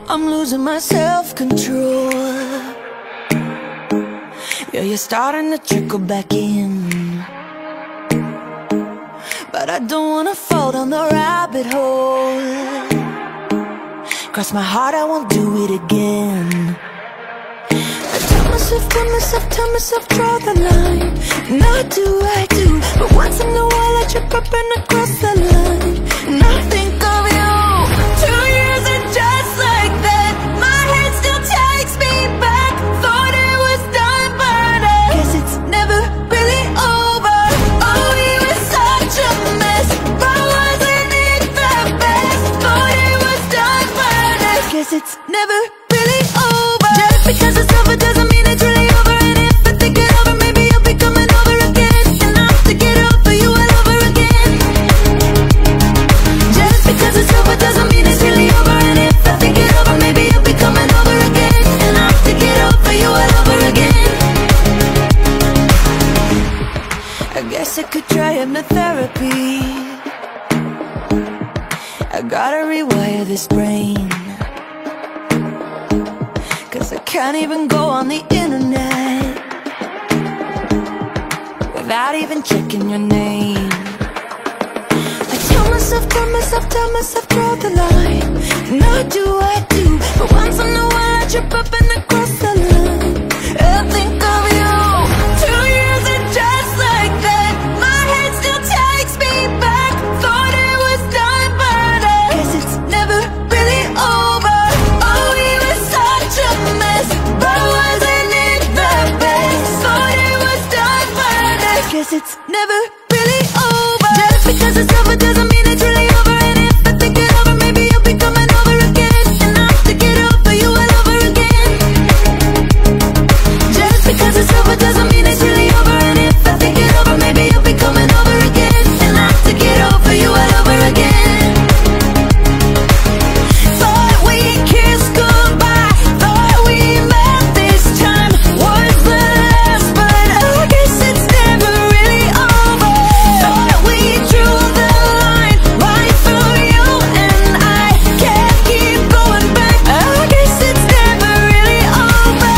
I'm losing my self-control. Yeah, you're starting to trickle back in, but I don't wanna fall down the rabbit hole. Cross my heart, I won't do it again. I tell myself, draw the line. Not do I do, but once in a while I trip up and I cross the line. And I think of you. 2 years and just like that, my head still takes me back. Thought it was done, but I guess it's never really over. Oh, we were such a mess, but wasn't it the best? Thought it was done, but I guess it's never really over. Just because it's over doesn't mean it's really over. And if I think it over, maybe you'll be coming over again. And I'll have to get over you all over again. Just because it's over doesn't mean it's really over. And if I think it over, maybe you'll be coming over again. And I'll have to get over you all over again. I guess I could try hypnotherapy. I gotta rewire this brain, 'cause I can't even go on the internet without even checking your name. I tell myself, draw the line. Not do I do, but once in a while I trip up and I cross the line. I think of you. 2 years and just like that, my head still takes me back. Thought it was done, but I guess it's never really over. Oh, we were such a mess, but wasn't it the best? Thought it was done, but I guess it's never really over. Just because it's over doesn't mean it's really over. And if I think it over, maybe you'll be coming over again. And I'll have to get over you all over again. Just because it's over doesn't mean it's really over. And if I think it over, maybe you'll be coming over again. And I'll have to get over you all over again. Thought we kissed goodbye, thought we met this time was the last, but I guess it's never really over. Thought we drew the line right through you, and I can't keep going back. I guess it's never really over.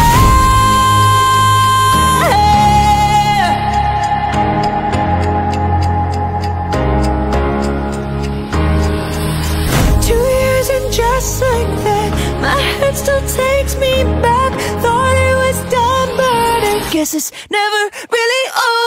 2 years and just like that, my head still takes me back. Thought it was done, but I guess it's never really over.